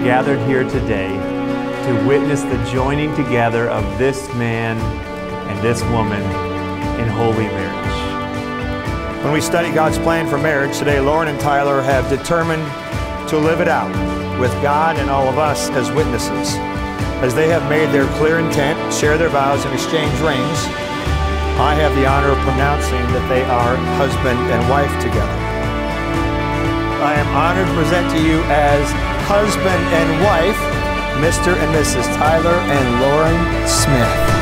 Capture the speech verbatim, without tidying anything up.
gathered here today to witness the joining together of this man and this woman in holy marriage. When we study God's plan for marriage, today Lauren and Tyler have determined to live it out with God and all of us as witnesses. As they have made their clear intent, share their vows, and exchange rings, I have the honor of pronouncing that they are husband and wife together. I am honored to present to you as husband and wife, Mister and Missus Tyler and Lauren Smith.